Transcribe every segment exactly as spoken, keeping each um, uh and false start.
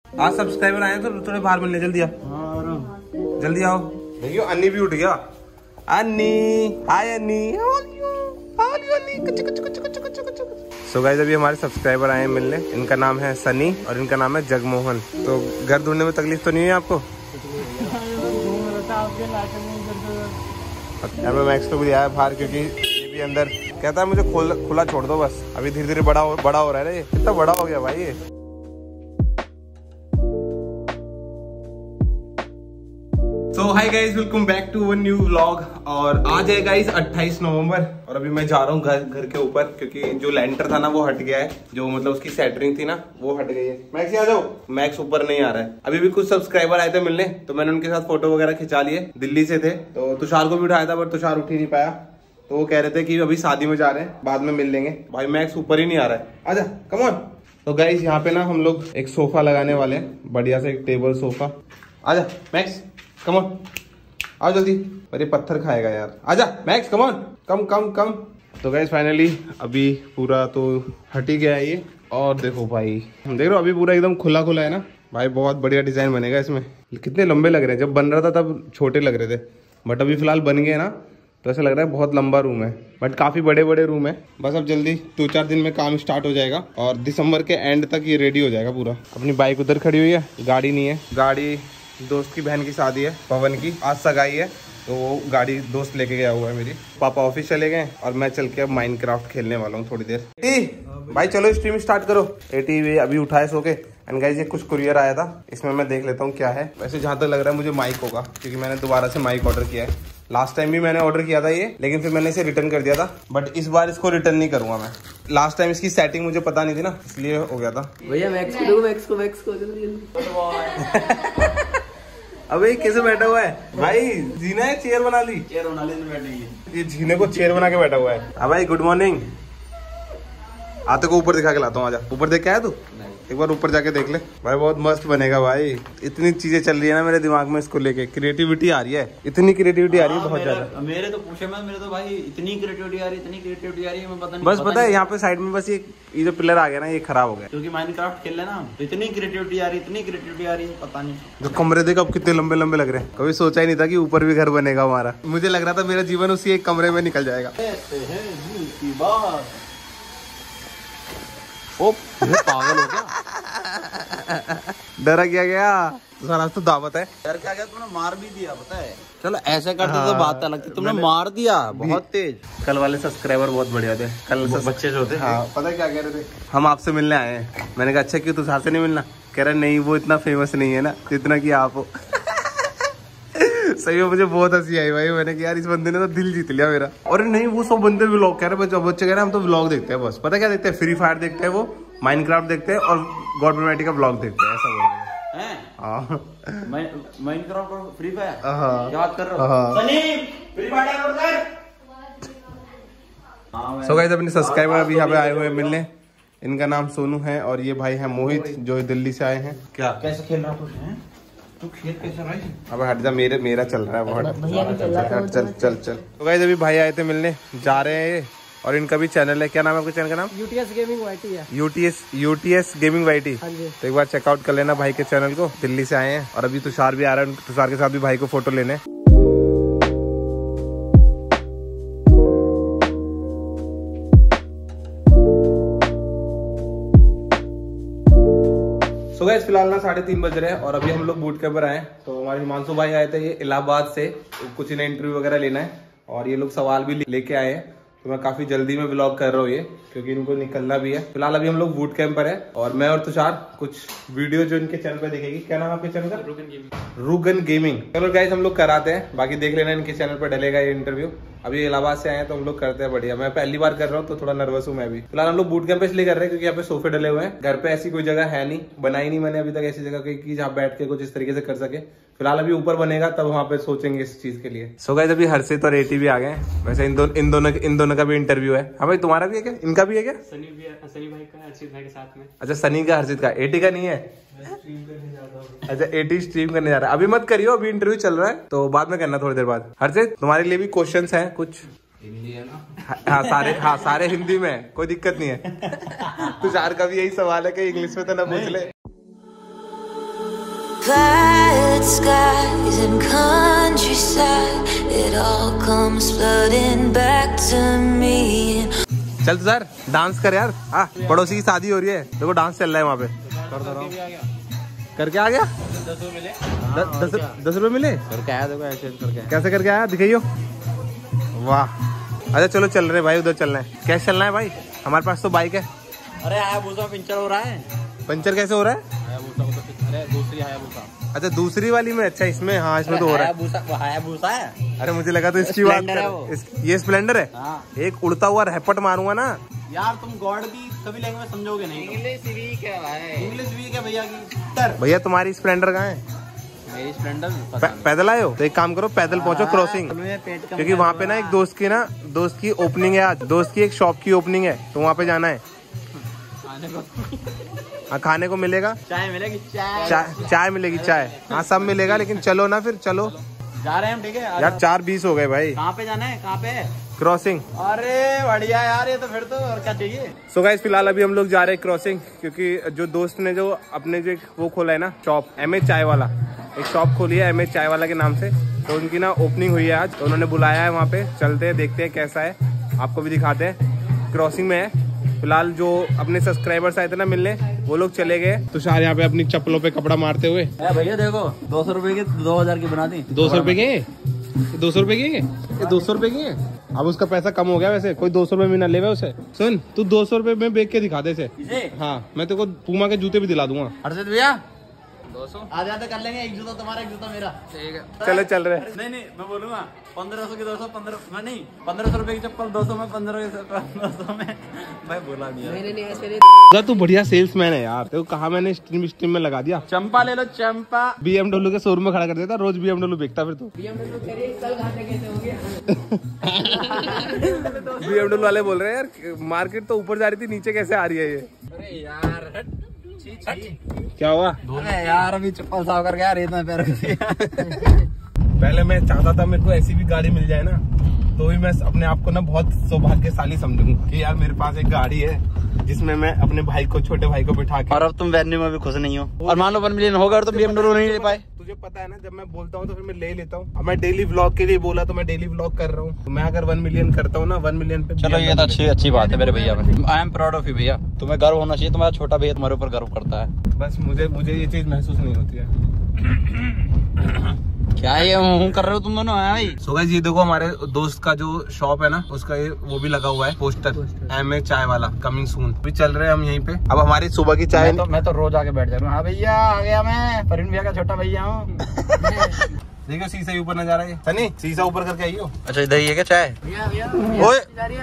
आज सब्सक्राइबर आए तो थोड़े बाहर मिलने, जल्दी आओ जल्दी आओ। देखियो अन्नी भी उठ गया। अन्नी, हाय अन्नी। सो गाइस अभी हमारे सब्सक्राइबर आए हैं मिलने। इनका नाम है सनी और इनका नाम है जगमोहन। तो घर ढूंढने में तकलीफ तो नहीं है आपको? यार मैं मैक्स को भी आया बाहर क्योंकि ये भी अंदर कहता है मुझे खोल खुला छोड़ दो बस। अभी धीरे धीरे बड़ा हो बड़ा हो रहा है। ये कितना बड़ा हो गया भाई ये। So hi guys, welcome back to one new vlog. और आज है गाइस अट्ठाईस नवंबर और अभी मैं जा रहा हूँ घर घर के ऊपर क्योंकि जो लैंटर था ना वो हट गया है। जो मतलब उसकी सेटरिंग थी ना वो हट गई है। मैक्स आ जाओ। मैक्स ऊपर नहीं आ रहा है। अभी भी कुछ सब्सक्राइबर आए थे मिलने तो मैंने उनके साथ फोटो वगैरह खिंचा लिए। दिल्ली से थे तो तुषार को भी उठाया था बट तुषार उठ ही नहीं पाया। तो वो कह रहे थे कि अभी शादी में जा रहे हैं, बाद में मिल लेंगे। भाई मैक्स ऊपर ही नहीं आ रहा है। आजा कम ऑन। तो गाइस यहाँ पे ना हम लोग एक सोफा लगाने वाले हैं, बढ़िया से एक टेबल सोफा। आजा मैक्स कम ऑन, आओ जल्दी। अरे पत्थर खाएगा यार। आजा मैक्स कम ऑन, कम कम कम। तो गाइस फाइनली अभी पूरा तो हट ही गया है ये। और देखो भाई, देख रहे हो अभी पूरा एकदम खुला खुला है ना भाई। बहुत बढ़िया डिजाइन बनेगा इसमें। कितने लंबे लग रहे हैं, जब बन रहा था तब छोटे लग रहे थे बट अभी फिलहाल बन गए ना तो ऐसा लग रहा है बहुत लंबा रूम है बट काफी बड़े बड़े रूम है। बस अब जल्दी दो चार दिन में काम स्टार्ट हो जाएगा और दिसंबर के एंड तक ये रेडी हो जाएगा पूरा। अपनी बाइक उधर खड़ी हुई है, गाड़ी नहीं है। गाड़ी दोस्त की बहन की शादी है, पवन की, आज सगाई है तो वो गाड़ी दोस्त लेके गया हुआ है मेरी। पापा ऑफिस चले गए और मैं चल के अब माइनक्राफ्ट खेलने वाला हूँ थोड़ी देर। एटी भाई चलो स्ट्रीम स्टार्ट करो। एटी वे अभी उठाए सो के। एंड गाइस ये कुछ कुरियर आया था, इसमें मैं देख लेता हूँ क्या है। वैसे जहाँ तक लग रहा है मुझे माइक होगा क्योंकि मैंने दोबारा से माइक ऑर्डर किया है। लास्ट टाइम भी मैंने ऑर्डर किया था ये, लेकिन फिर मैंने इसे रिटर्न कर दिया था बट इस बार इसको रिटर्न नहीं करूंगा मैं। लास्ट टाइम इसकी सेटिंग मुझे पता नहीं थी ना इसलिए हो गया था। भैया मैक्स को देखो, मैक्स को मैक्स को अबे कैसे बैठा हुआ है भाई? जीना है, चेयर बना ली। चेयर बना ली बैठेंगे। ये जीने को चेयर बना के बैठा हुआ है। हाँ भाई गुड मॉर्निंग। आते को ऊपर दिखा के लाता हूँ। आजा ऊपर देख के आया तू? एक बार ऊपर जाके देख ले भाई, बहुत मस्त बनेगा भाई। इतनी चीजें चल रही है ना मेरे दिमाग में इसको लेके। क्रिएटिविटी आ रही है, इतनी क्रिएटिविटी आ रही है बहुत ज्यादा। मेरे तो पूछे मत, मेरे तो भाई इतनी क्रिएटिविटी आ रही है, इतनी क्रिएटिविटी आ रही है, मैं पता नहीं। बस पता है यहाँ पे साइड में बस ये ये जो पिलर आ गया ना ये खराब हो गया क्योंकि माइनक्राफ्ट खेल लेना तो इतनी क्रिएटिविटी आ रही है, इतनी क्रिएटिविटी आ रही है, पता नहीं। जो कमरे देख अब कितने लंबे लंबे लग रहे हैं। कभी सोचा ही नहीं था कि ऊपर भी घर बनेगा हमारा। मुझे लग रहा था मेरा जीवन उसी एक कमरे में निकल जाएगा। ओ पागल हो गया, डरा क्या गया सारा तो दावत है। डर क्या गया, तुमने मार भी दिया पता है। चलो ऐसे करते हाँ, तो बात अलग थी, तुमने मार दिया बहुत तेज। कल वाले सब्सक्राइबर बहुत बढ़िया थे। कल बच्चे जो थे हाँ, पता है क्या कह रहे थे? हम आपसे मिलने आए हैं। मैंने कहा अच्छा क्यों, तुषार से नहीं मिलना? कह रहे नहीं वो इतना फेमस नहीं है ना जितना कि आप हो। सही में मुझे बहुत हंसी आई भाई। मैंने कहा यार इस बंदे ने तो दिल जीत लिया मेरा। और नहीं वो सब बंदे व्लॉग कह रहे हैं, बच्चे कह रहे हैं हम तो व्लॉग देखते हैं बस। पता क्या देखते हैं? फ्री फायर देखते हैं, वो माइनक्राफ्ट देखते हैं और गॉड ऑलमाइटी का व्लॉग देखते हैं। ऐसा बोल रहे हैं। माइनक्राफ्ट और फ्री फायर याद कर रहा हूं। सनी फ्री फायर डाउनलोड कर। सो गाइस अपने सब्सक्राइबर अभी यहाँ पे आए हुए हैं मिलने। इनका नाम सोनू है और ये भाई है मोहित जो दिल्ली से आए हैं। क्या कैसे खेल रहा है तू? खेल कैसे रहा है? अब हट जा, मेरे मेरा चल रहा है बहुत। चल चल चल। तो गाइस अभी भाई आए थे मिलने, जा रहे हैं और इनका भी चैनल है। क्या नाम है आपके चैनल का नाम? यूटीएस गेमिंग वाईटी है। UTS UTS gaming YT. तो एक बार चेकआउट कर लेना भाई के चैनल को। दिल्ली से आए हैं और अभी तुषार भी आ रहा है। तुषार के साथ भी भाई को फोटो लेने। सो गाइस फिलहाल ना साढ़े तीन बज रहे हैं और अभी हम लोग बूट कैंप पर आए। तो हमारे हिमांशु भाई आए थे ये इलाहाबाद से, कुछ इन्हें इंटरव्यू वगैरह लेना है और ये लोग सवाल भी लेके आए हैं। तो मैं काफी जल्दी में व्लॉग कर रहा हूँ ये क्योंकि इनको निकलना भी है। फिलहाल अभी हम लोग बूट कैंप पर है और मैं और तुषार कुछ वीडियो जो इनके चैनल पे देखेगी। क्या नाम है आपके चैनल का? रूगन गेमिंग। रूगन गेमिंग। चलो गाइस हम लोग कराते हैं, बाकी देख लेना इनके चैनल पर डलेगा ये इंटरव्यू। अभी इलाहाबाद से आए हैं तो हम लोग करते हैं बढ़िया। मैं पहली बार कर रहा हूँ तो थोड़ा नर्वस हूँ मैं भी। फिलहाल हम लोग बूट कैंप इसलिए कर रहे हैं क्योंकि यहाँ पे सोफे डले हुए हैं। घर पे ऐसी कोई जगह है नहीं, बनाई नहीं मैंने अभी तक ऐसी जगह की जहाँ बैठ के कुछ इस तरीके से कर सके। फिलहाल अभी ऊपर बनेगा तब वहाँ पे सोचेंगे इस चीज के लिए। सो गाइस अभी हर्षित और एटी भी आ गए। वैसे इन दोनों इन दोनों इन दोनों का भी इंटरव्यू है। हाँ भाई तुम्हारा भी है क्या? इनका भी है क्या? सनी भी है, सनी भाई का, हर्षित भाई के साथ में। अच्छा सनी का हर्षित का, एटी का नहीं है? अच्छा एटी स्ट्रीम करने जा रहा है। अभी मत करियो, अभी इंटरव्यू चल रहा है तो बाद में करना थोड़ी देर बाद। हर्षित तुम्हारे लिए भी क्वेश्चंस हैं कुछ हिंदी है ना? हाँ सारे हाँ सारे हिंदी में, कोई दिक्कत नहीं है। तुषार का भी यही सवाल है कि इंग्लिश में तो ना पूछ ले। Quiet skies and countryside, it all comes flooding back to me. चल तो सर डांस कर यार। आ पड़ोसी की शादी हो रही है, देखो डांस चल रहा है वहाँ पे। कर दो रहा करके आ गया। दस रुपए मिले। दस दस रुपए मिले करके आया, देखो ऐसे करके। कैसे करके आया दिखाइयो। वाह अच्छा चलो चल रहे भाई, उधर चलना है। कैसे चलना है भाई, हमारे पास तो बाइक है। अरे हायाबुसा पंचर हो रहा है। पंचर कैसे हो रहा है? हायाबुसा को तो अरे दूसरी हायाबुसा। अच्छा दूसरी वाली में। अच्छा इसमें, हाँ इसमें तो हो रहा है। हायाबुसा हायाबुसा है। अरे मुझे लगा तो इसकी बात स्प्लेंडर है वो। कर इस, ये स्प्लेंडर है। हाँ। एक उड़ता हुआ रैपट मारूंगा ना यार, तुम गॉड की सभी लैंग्वेज समझोगे नहीं। इंग्लिश वीक है भाई, इंग्लिश वीक है भैया की। भैया तुम्हारी स्प्लेंडर कहाँ है? मेरी स्प्लेंडर पै, पैदल आए हो तो एक काम करो, पैदल पहुंचो क्रॉसिंग, क्योंकि वहाँ पे ना एक दोस्त की ना दोस्त की ओपनिंग है आज। दोस्त की एक शॉप की ओपनिंग है, तो वहाँ पे जाना है। हाँ खाने को मिलेगा, चाय मिलेगी। चाय चाय चाय मिलेगी, चाय हाँ सब मिलेगा। लेकिन चलो ना फिर, चलो जा रहे हैं हम। ठीक है यार, चार बीस हो गए भाई। कहाँ पे जाना है, कहाँ पे क्रॉसिंग? अरे बढ़िया यार, ये तो फिर तो और क्या चाहिए। सो गाइस फिलहाल अभी हम लोग जा रहे हैं क्रॉसिंग, क्योंकि जो दोस्त ने जो अपने जो वो खोला है ना शॉप, एम एच चाय वाला, एक शॉप खोली है एम एच चाय वाला के नाम से, तो उनकी ना ओपनिंग हुई है आज, तो उन्होंने बुलाया है वहाँ पे। चलते हैं देखते हैं कैसा है, आपको भी दिखाते हैं। क्रॉसिंग में है फिलहाल। जो अपने सब्सक्राइबर्स आए थे ना मिलने, वो लोग चले गए। तुषार यहाँ पे अपनी चप्पलों पे कपड़ा मारते हुए। भैया देखो, दो सौ रूपये की दो हजार की बना दी। दो सौ रूपये के दो सौ रूपये के ये दो सौ रूपये की। अब उसका पैसा कम हो गया वैसे, कोई दो सौ रूपये में ना ले उसे। सुन तू दो सौ रूपये में बेच के दिखा दे से। हाँ मैं तेरे को पूमा के जूते भी दिला दूंगा। अर्षित भैया दो सौ आधे आधे कर लेंगे, एक जूता तुम्हारा एक जूता मेरा। ठीक है चलो चल रहे। नहीं नहीं मैं बोलूंगा पंद्रह सौ की दो सौ पंद्रह में नहीं, पंद्रह सौ रूपये की चप्पल दो सौ में, पंद्रह दो सौ में। मैं बोला नहीं। तू बढ़िया सेल्समैन है यार, तेरे को कहा मैंने स्ट्रीम स्ट्रीम में लगा दिया। चंपा ले लो चंपा। बीएमडब्ल्यू के शोरूम में खड़ा कर देता, रोज बीएमडब्ल्यू बेचता फिर तू। बीएमडब्ल्यू वाले बोल रहे हैं यार मार्केट तो ऊपर जा रही थी, नीचे कैसे आ रही है ये? अरे यार क्या हुआ? अरे यार अभी चप्पल साफ करके यार इतना पैर पहले मैं चाहता था मेरे को ऐसी भी गाड़ी मिल जाए ना, तो भी मैं अपने आप को ना बहुत सौभाग्यशाली समझूंगा कि यार मेरे पास एक गाड़ी है जिसमें मैं अपने भाई को, छोटे भाई को बिठा के। और अब तुम वेन्यू में भी खुश नहीं हो, और मान लो वन मिलियन होगा और तुम बीएमडब्ल्यू नहीं ले पाए। तुझे पता है ना, जब मैं बोलता हूँ तो फिर मैं ले लेता हूँ। अब मैं डेली व्लॉग के लिए बोला तो मैं डेली व्लॉग कर रहा हूँ। तो मैं अगर वन मिलियन करता हूँ ना, वन मिलियन पे चलो ये तो अच्छी अच्छी बात है मेरे भैया में। I am proud of you भैया, तुम्हें गर्व होना चाहिए। तुम्हारा छोटा भैया तुम्हारे ऊपर गर्व करता है। बस मुझे मुझे ये चीज महसूस नहीं होती है। क्या ये हूँ कर रहे हो तुम दोनों भाई? सो गाइस ये देखो हमारे दोस्त का जो शॉप है ना, उसका ये वो भी लगा हुआ है पोस्टर, एम ए चाय वाला, कमिंग सून। अभी चल रहे हैं हम यहीं पे। अब हमारी सुबह की चाय, मैं तो, मैं तो रोज आके बैठ जा रहा हूँ। हाँ भैया आ गया मैं, परवीन भैया का छोटा भैया हूँ। देखो शीशा ऊपर नजर आ रहा है। सनी शीशा ऊपर करके आइयो। अच्छा इधर ही है क्या चाय? ओए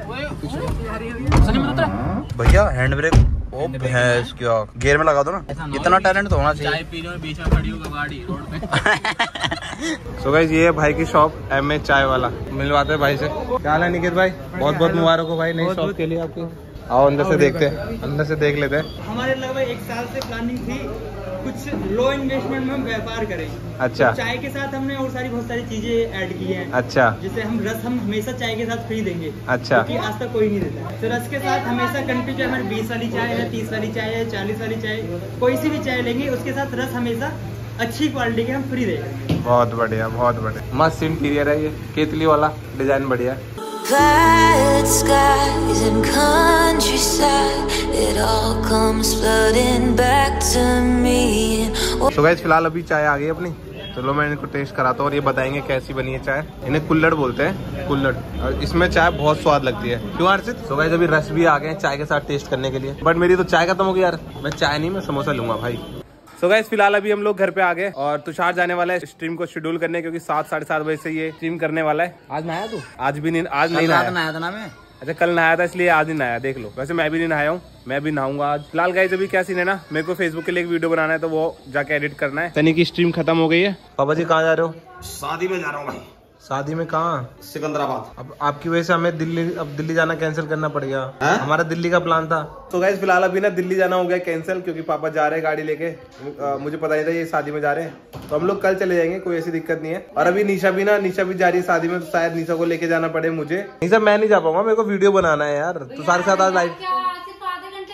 भैया हैंड ब्रेक, ओ भैंस क्या, गियर में लगा दो ना। इतना टैलेंट तो होना चाहिए। चाय पी रहे हो, बीच में खड़ी होगा गाड़ी रोड पे। सो गाइस ये है भाई की शॉप, एम ए चाय वाला। मिलवाते हैं भाई से। क्या हाल है निकेत भाई? बहुत बहुत मुबारक हो भाई नई शॉप के लिए आपकी। आओ अंदर से देखते हैं, अंदर से देख लेते हैं। हमारे लगभग एक साल से प्लानिंग थी कुछ लो इन्वेस्टमेंट में हम व्यापार करें। अच्छा। चाय के साथ हमने और सारी बहुत सारी चीजें ऐड की हैं। अच्छा। जैसे हम रस हम हमेशा चाय के साथ फ्री देंगे। अच्छा। क्योंकि आज तक कोई नहीं देता। तो रस के साथ हमेशा कंटिन्यू हमारी बीस वाली चाय है, तीस वाली चाय है, चालीस वाली चाय, कोई सी भी चाय लेंगे उसके साथ रस हमेशा अच्छी क्वालिटी के हम फ्री देंगे। बहुत बढ़िया, बहुत बढ़िया। मस्त इंटीरियर है ये, केतली वाला डिजाइन बढ़िया है। Quiet skies and countryside, it all comes flooding back to me. तो गाइस फिलहाल अभी चाय आ गई अपनी, चलो मैं इनको टेस्ट कराता हूँ और ये बताएंगे कैसी बनी है चाय। इन्हें कुल्हड़ बोलते हैं, कुल्हड़। और इसमें चाय बहुत स्वाद लगती है, क्यों हर्षित? तो गाइस अभी रस भी आ गए चाय के साथ टेस्ट करने के लिए, बट मेरी तो चाय खत्म हो गई यार। मैं चाय नहीं, मैं समोसा लूंगा भाई। सो so गाइस फिलहाल अभी हम लोग घर पे आ गए और तुषार जाने वाला है स्ट्रीम को शेड्यूल करने, क्योंकि सात साढ़े सात बजे से ये स्ट्रीम करने वाला है। आज नहाया तू? आज भी नहीं, आज नहीं नहाया। नहाया था ना मैं। अच्छा कल नहाया था इसलिए आज नहीं नहाया, देख लो। वैसे मैं भी नहीं नहाया हूँ, मैं भी नहाऊंगा आज। फिलहाल गाइस अभी क्या सीन है ना, मेरे को फेसबुक के लिए एक वीडियो बनाना है, तो वो जाके एडिट करना है। सनी की स्ट्रीम खत्म हो गई है। पापा जी कहाँ जा रहे हो? शादी में जा रहा हूँ भाई। शादी में कहाँ? सिकंदराबाद। अब आपकी वजह से हमें दिल्ली, अब दिल्ली जाना कैंसिल करना पड़ेगा। हमारा दिल्ली का प्लान था। तो गाइस फिलहाल अभी ना दिल्ली जाना हो गया कैंसिल, क्योंकि पापा जा रहे हैं गाड़ी लेके। आ, मुझे पता नहीं था ये शादी में जा रहे हैं, तो हम लोग कल चले जाएंगे, कोई ऐसी दिक्कत नहीं है। और अभी निशा भी ना, निशा भी जा रही है शादी में, तो शायद निशा को लेके जाना पड़े मुझे। निशा मैं नहीं जा पाऊंगा, मेरे को वीडियो बनाना है यार। तो सारे साथ आज लाइव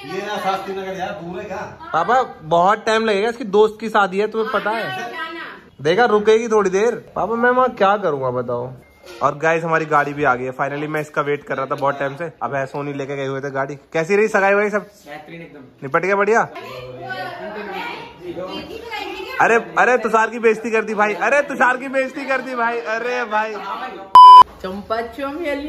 ये ना शास्त्री नगर यार, दूर है क्या? पापा बहुत टाइम लगेगा, इसकी दोस्त की शादी है, तुम्हें पता है। देखा रुकेगी थोड़ी देर। पापा मैं वहाँ क्या करूँगा बताओ। और गाइस हमारी गाड़ी भी आ गई है फाइनली। मैं इसका वेट कर रहा था बहुत टाइम से। अब है सोनी लेके गए हुए थे गाड़ी। कैसी रही सगाई वगाई सब? निपट गया बढ़िया। अरे अरे तुषार की बेइज्जती कर दी भाई। अरे तुषार की बेइज्जती कर दी भाई। अरे भाई चंपा चमेली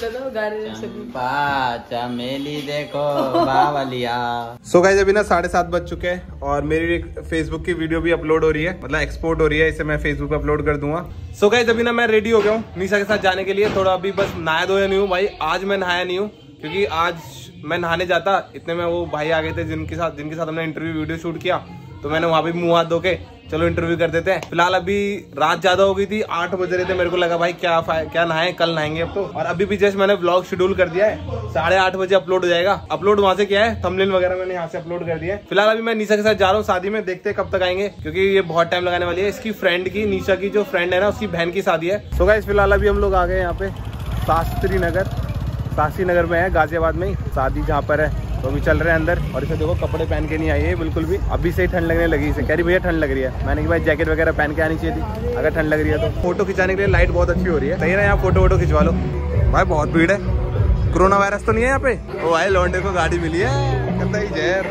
चमेली देखो बावलिया। सो गाइस अभी ना साढ़े सात बज चुके हैं और मेरी एक फेसबुक की वीडियो भी अपलोड हो रही है, मतलब एक्सपोर्ट हो रही है। इसे मैं फेसबुक पे अपलोड कर दूंगा। सो गाइस अभी ना मैं रेडी हो गया हूँ निशा के साथ जाने के लिए। थोड़ा अभी बस नहाया धोया नहीं हूँ भाई। आज मैं नहाया नहीं हूँ क्योंकि आज मैं नहाने जाता इतने में वो भाई आ गए थे जिनके साथ जिनके साथ हमने इंटरव्यू वीडियो शूट किया। तो मैंने वहां भी मुंह हाथ धो के चलो इंटरव्यू कर देते हैं। फिलहाल अभी रात ज्यादा हो गई थी, आठ बज रहे थे। मेरे को लगा भाई क्या क्या नहाए, कल नहाएंगे अब तो। और अभी भी जस्ट मैंने व्लॉग शेड्यूल कर दिया है, साढ़े आठ बजे अपलोड हो जाएगा। अपलोड वहां से किया है, थंबनेल वगैरह मैंने यहाँ से अपलोड कर दिया है। फिलहाल अभी मैं निशा के साथ जा रहा हूँ शादी में, देखते हैं कब तक आएंगे क्योंकि ये बहुत टाइम लगाने वाली है। इसकी फ्रेंड की, निशा की जो फ्रेंड है ना, उसकी बहन की शादी है। तो गाइस फिलहाल अभी हम लोग आ गए यहाँ पे शास्त्री नगर। शास्त्री नगर में है, गाजियाबाद में ही शादी जहाँ पर है। तो अभी चल रहे हैं अंदर। और इसे देखो कपड़े पहन के नहीं आई है बिल्कुल भी। अभी से ही ठंड लगने लगी इसे। कह रही भैया ठंड लग रही है। मैंने कि भाई जैकेट वगैरह पहन के आनी चाहिए थी अगर ठंड लग रही है तो। फोटो खिंचाने के लिए लाइट बहुत अच्छी हो रही है, सही है ना। यहाँ फोटो वोटो खिंचवा लो भाई। बहुत भीड़ है, कोरोना वायरस तो नहीं है यहाँ पे। ओ भाई लौंडे को गाड़ी मिली है, कहता ही जहर।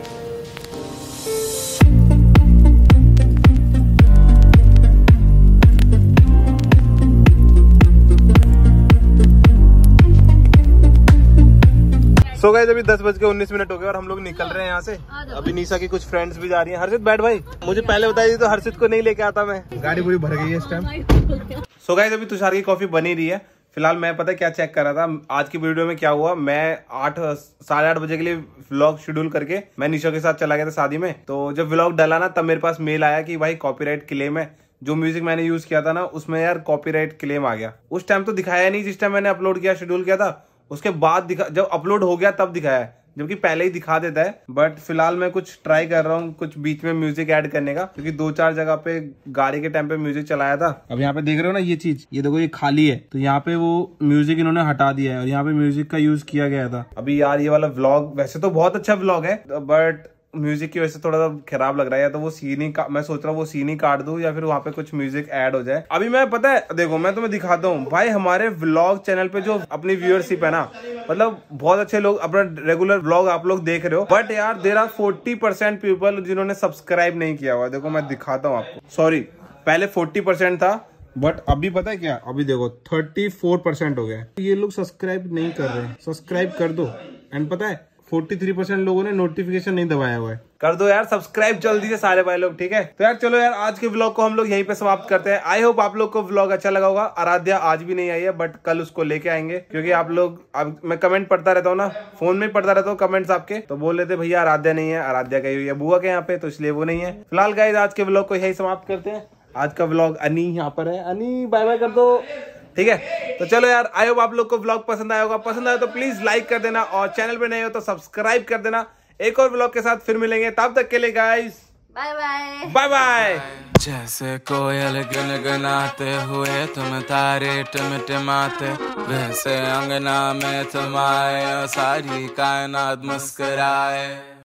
सो गाइस अभी दस बज के उन्नीस मिनट हो गए और हम लोग निकल रहे हैं यहाँ से। अभी निशा की कुछ फ्रेंड्स भी जा रही हैं। हर्षित बैठ भाई, मुझे पहले बताइए तो हर्षित को नहीं लेके आता मैं। गाड़ी पूरी भर गई है इस टाइम। सो गाइस अभी तुषार की कॉफी बनी रही है। फिलहाल मैं पता है क्या चेक कर रहा था आज की वीडियो में क्या हुआ। मैं आठ साढ़े आठ बजे के लिए व्लॉग शेड्यूल करके मैं निशा के साथ चला गया था शादी में। तो जब व्लॉग डाला ना तब मेरे पास मेल आया कि भाई कॉपीराइट क्लेम है। जो म्यूजिक मैंने यूज किया था ना उसमें यार कॉपीराइट क्लेम आ गया। उस टाइम तो दिखाया नहीं जिस टाइम मैंने अपलोड किया, शेड्यूल किया था। उसके बाद दिखा, जब अपलोड हो गया तब दिखाया है, जबकि पहले ही दिखा देता है। बट फिलहाल मैं कुछ ट्राई कर रहा हूँ कुछ बीच में म्यूजिक ऐड करने का, क्योंकि दो चार जगह पे गाड़ी के टाइम पे म्यूजिक चलाया था। अब यहाँ पे देख रहे हो ना ये चीज, ये देखो ये खाली है। तो यहाँ पे वो म्यूजिक इन्होंने हटा दिया है और यहाँ पे म्यूजिक का यूज किया गया था। अभी यार ये वाला व्लॉग वैसे तो बहुत अच्छा व्लॉग है बट म्यूजिक की वजह से थोड़ा सा खराब लग रहा है। या तो वो सीन ही मैं सोच रहा हूँ वो सीन ही काट दूं या फिर वहाँ पे कुछ म्यूजिक ऐड हो जाए। अभी मैं पता है देखो मैं तुम्हें दिखाता हूँ भाई। हमारे व्लॉग चैनल पे जो अपनी व्यूअरशिप है ना, मतलब बहुत अच्छे लोग अपना रेगुलर व्लॉग आप लोग देख रहे हो। बट यार there are forty percent people जिन्होंने सब्सक्राइब नहीं किया हुआ। देखो मैं दिखाता हूँ आपको। सॉरी पहले फोर्टी परसेंट था बट अभी पता है क्या, अभी देखो थर्टी फोर परसेंट हो गया। ये लोग सब्सक्राइब नहीं कर रहे, सब्सक्राइब कर दो। एंड पता है तैंतालीस परसेंट लोगों ने नोटिफिकेशन नहीं दबाया हुआ है। कर दो यार सब्सक्राइब जल्दी से सारे भाई लोग, ठीक है। तो यार चलो यार आज के व्लॉग को हम लोग यहीं पे समाप्त करते हैं। आई होप आप लोग को व्लॉग अच्छा लगा होगा। आराध्या आज भी नहीं आई है बट कल उसको लेके आएंगे, क्योंकि आप लोग अब मैं कमेंट पढ़ता रहता हूँ ना, फोन में पढ़ता रहता हूँ कमेंट्स आपके, तो बोल रहे थे भैया आराध्या नहीं है, आराध्या गई हुई है बुआ के यहाँ पे, तो इसलिए वो नहीं है। फिलहाल गाइस आज के व्लॉग को यही समाप्त करते हैं। आज का व्लॉग अनी यहाँ पर है। अनी बाय बाय कर दो, ठीक है। तो चलो यार आई होप आप लोग को व्लॉग पसंद आया होगा। पसंद आया तो प्लीज लाइक कर देना और चैनल पे नए हो तो सब्सक्राइब कर देना। एक और व्लॉग के साथ फिर मिलेंगे, तब तक के लिए guys bye bye bye bye. जैसे कोयल गुनगुनाते हुए तुम तारे टिमटिमाते, वैसे अंगना में तुम आए सारी कायनात मुस्कुराए।